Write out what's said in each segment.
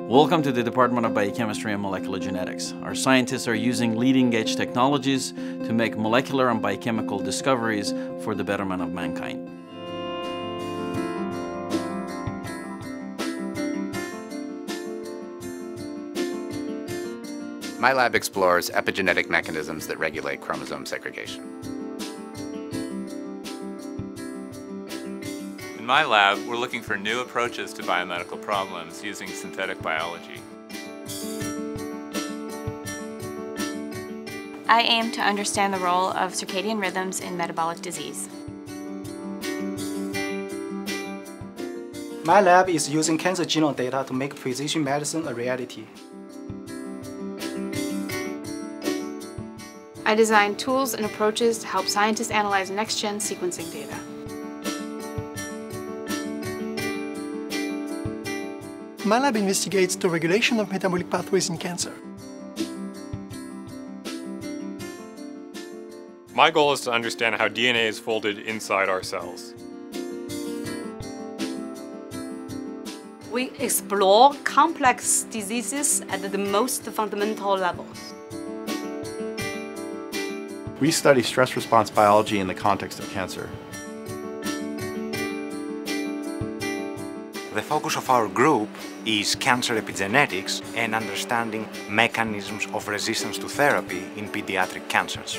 Welcome to the Department of Biochemistry and Molecular Genetics. Our scientists are using leading-edge technologies to make molecular and biochemical discoveries for the betterment of mankind. My lab explores epigenetic mechanisms that regulate chromosome segregation. In my lab, we're looking for new approaches to biomedical problems using synthetic biology. I aim to understand the role of circadian rhythms in metabolic disease. My lab is using cancer genome data to make precision medicine a reality. I design tools and approaches to help scientists analyze next-gen sequencing data. My lab investigates the regulation of metabolic pathways in cancer. My goal is to understand how DNA is folded inside our cells. We explore complex diseases at the most fundamental levels. We study stress response biology in the context of cancer. The focus of our group is cancer epigenetics and understanding mechanisms of resistance to therapy in pediatric cancers.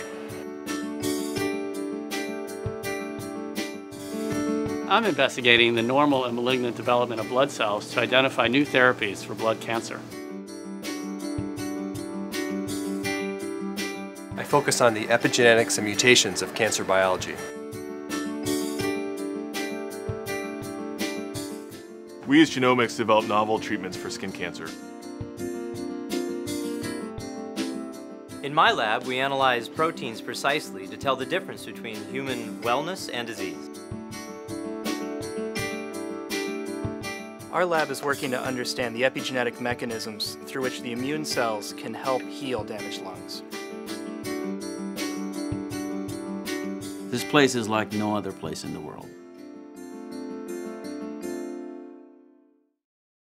I'm investigating the normal and malignant development of blood cells to identify new therapies for blood cancer. I focus on the epigenetics and mutations of cancer biology. We as genomics develop novel treatments for skin cancer. In my lab, we analyze proteins precisely to tell the difference between human wellness and disease. Our lab is working to understand the epigenetic mechanisms through which the immune cells can help heal damaged lungs. This place is like no other place in the world.